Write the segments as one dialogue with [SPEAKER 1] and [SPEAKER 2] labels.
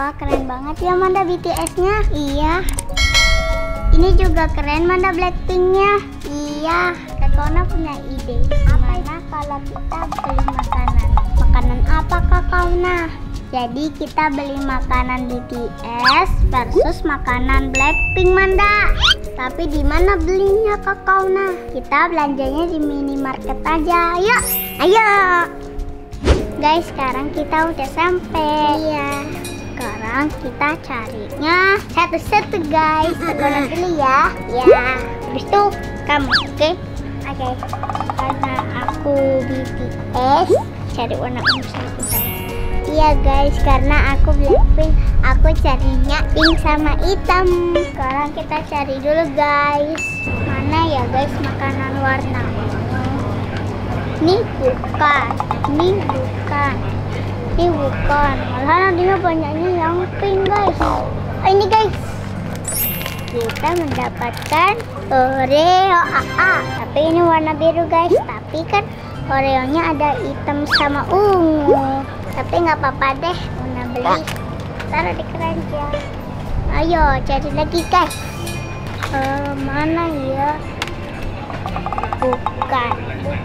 [SPEAKER 1] Wah, keren banget ya Manda BTS-nya. Iya. Ini juga keren Manda Blackpink-nya. Iya. Kak Kauna punya ide. Gimana kalau kita beli makanan? Makanan apa Kak Kauna? Jadi kita beli makanan BTS versus makanan Blackpink Manda. Tapi di mana belinya Kak Kauna? Kita belanjanya di minimarket aja. Ayo, ayo. Guys, sekarang kita udah sampai. Iya. Sekarang kita carinya satu-satu guys. Aku dulu ya. Ya. Habis itu kamu, oke? Oke. Karena aku BTS, cari warna ungu satu. Iya guys, karena aku Blackpink, aku carinya pink sama hitam. Sekarang kita cari dulu guys. Mana ya guys makanan warna ungu? Ini bukan, ini bukan, ini bukan. Malahan dia banyaknya yang pink guys. Ini guys, kita mendapatkan Oreo AA. Tapi ini warna biru guys. Tapi kan Oreonya ada hitam sama ungu. Tapi nggak apa-apa deh, Muna beli. Taruh di keranjang. Ayo cari lagi guys. Mana ya? Bukan.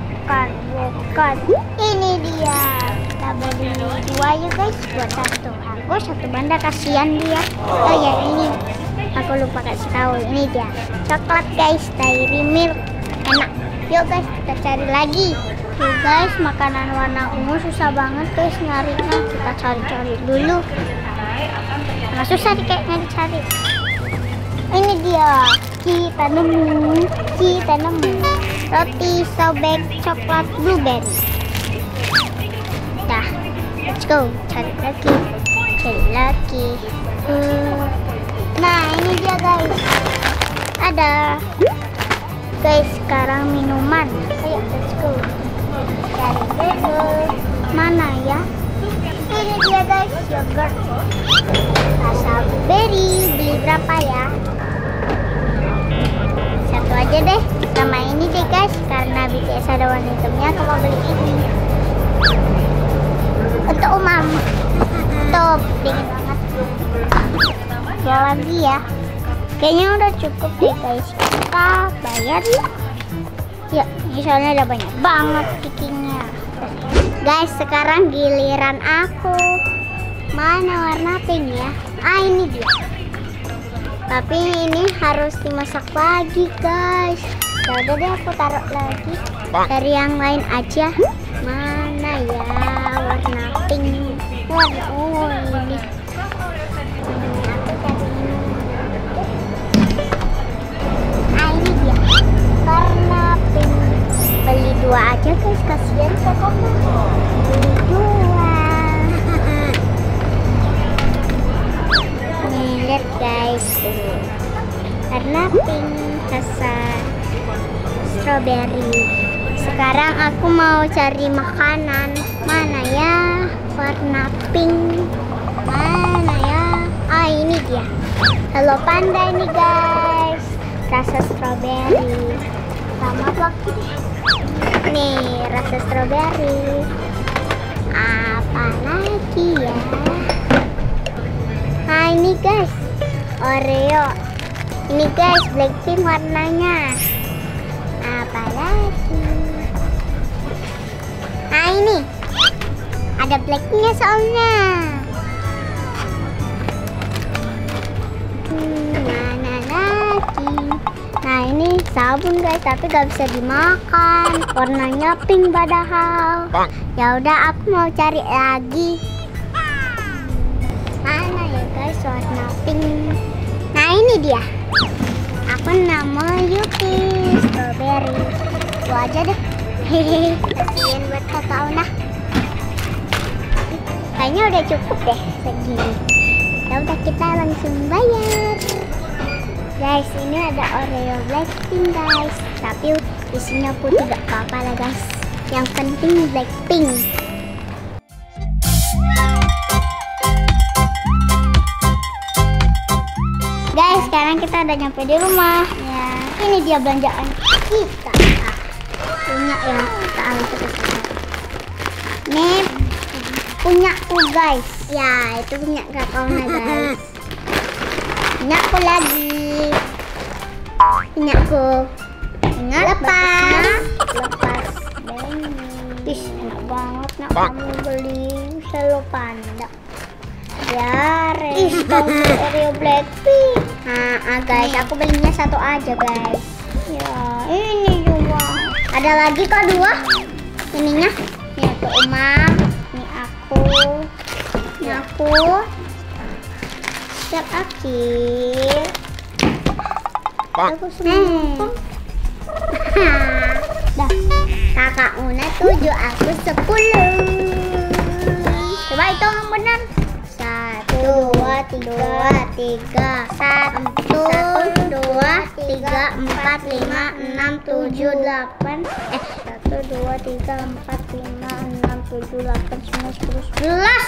[SPEAKER 1] Ini dia. Kita beli dua ya guys, buat satu. Aku satu Manda, kasihan dia. Oh ya ini, aku lupa kasih tahu. Ini dia coklat guys, Dairy Milk, enak. Yuk guys, kita cari lagi. Tuh guys, makanan warna ungu susah banget guys nyarinya. Kita cari-cari dulu. Nggak susah nih kayaknya dicari. Ini dia, kita nemu roti sobek coklat blueberry. Dah, let's go. Cari lagi. Nah ini dia guys, ada. Guys, sekarang minuman. Ayo let's go. Cari dulu. Mana ya? Ini dia guys, yogurt rasa berry. Beli berapa ya? Satu aja deh. Sama ini deh guys, karena BTS ada warna hitamnya, aku mau beli ini untuk umam. Tuh, dingin banget. Ada lagi ya. Kayaknya udah cukup deh guys. Kita bayar yuk. Ya, ini soalnya ada banyak banget pickingnya. Guys, sekarang giliran aku. Mana warna pink ya? Ah, ini dia. Tapi ini harus dimasak lagi guys. Ya udah deh, aku taruh lagi. Dari yang lain aja. Mana ya warna pink? Warna ungu ini. Ini dia. Warna pink. Beli dua aja guys, kasihan kok. Beli dua. Nih lihat guys, warna pink rasa strawberry. Sekarang aku mau cari makanan. Mana ya warna pink? Mana ya? Ah, ini dia. Hello Panda ini guys. Rasa strawberry. Sama waktu nih rasa strawberry. Apa lagi ya? Nah ini guys, Oreo. Ini guys, Blackpink warnanya. Apa lagi? Nah ini ada Blackpinknya soalnya. Mana lagi? Nah ini sabun guys, tapi gak bisa dimakan. Warnanya pink padahal. Ya udah, aku mau cari lagi. Mana ya guys warna pink? Nah ini dia. Aku nama Yuki strawberry. Itu aja deh. Hehehe, kasihan buat Kak Kauna. Kayaknya udah cukup deh segini. Ya udah, kita langsung bayar. Guys, ini ada Oreo Blackpink guys. Tapi isinya putih gak apa-apa lah guys. Yang penting Blackpink. Guys, sekarang kita udah nyampe di rumah. Ya, ini dia belanjaan kita. Punya ya, kita ambil terus. Ini punya tuh guys. Ya, itu punya kakaknya guys. Punyaku lagi. Punyaku. Lepas. Ih, enak banget nak kamu beli Hello Panda. Ya, Oreo Blackpink. Nah, guys, aku belinya satu aja guys. Ya, ini juga. Ada lagi kok 2. Ininya. Ini aku Umam. Ini aku. Ini aku. Siap akhir. Aku semua. Dah. Kakak Una 7, aku 10. Coba hitung yang benar. 1, 2, 3, 1, 2, 3, 4, 5, 6, 7, 8. 1, 2, 3, 4, 5, 6, 7, 8, 9, 10, 11.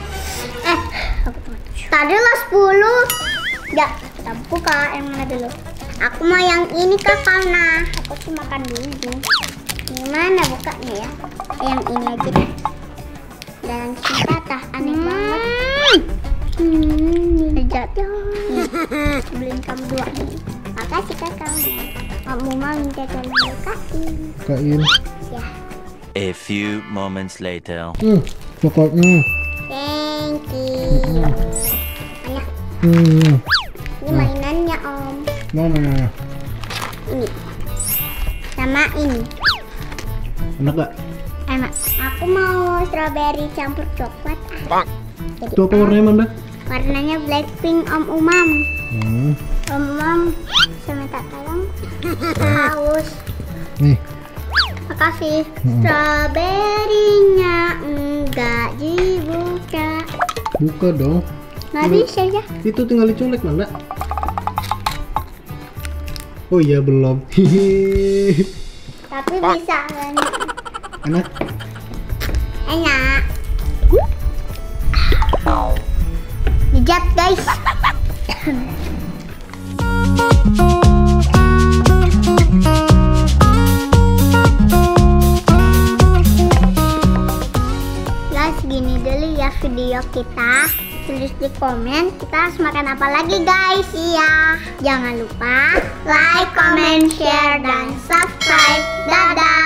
[SPEAKER 1] Tadi lah 10. Ya, kita buka yang mana dulu? Aku mau yang ini karena aku sih makan dulu. Gimana bukanya ya? Yang ini aja deh. Dan sini patah, aneh banget. Jatuh. Beliin kamu 2 nih. Makasih kakaknya. Kamu mau minta tolong bukain. Ya.
[SPEAKER 2] A few moments later.
[SPEAKER 3] Coklatnya.
[SPEAKER 1] Thank you. Ayo. Ini mainannya Om.
[SPEAKER 3] Mana?
[SPEAKER 1] Ini. Sama ini.
[SPEAKER 3] Enak gak?
[SPEAKER 1] Enak. Aku mau strawberry campur coklat.
[SPEAKER 3] Itu apa warnanya Manda?
[SPEAKER 1] Warnanya Blackpink Om Umam. Om Umam, saya minta tolong. Haus.
[SPEAKER 3] Nih.
[SPEAKER 1] Makasih. Strawberry-nya enggak dibuka.
[SPEAKER 3] Buka dong.
[SPEAKER 1] Nggak bisa ya.
[SPEAKER 3] Itu tinggal dicolek Manda. Oh iya belum.
[SPEAKER 1] Tapi bisa kan.
[SPEAKER 3] Enak.
[SPEAKER 1] Enak. Dijat guys. Guys, gini dulu ya video kita. Tulis di komen kita harus makan apa lagi guys. Iya. Jangan lupa like, comment, share, dan subscribe. Dadah.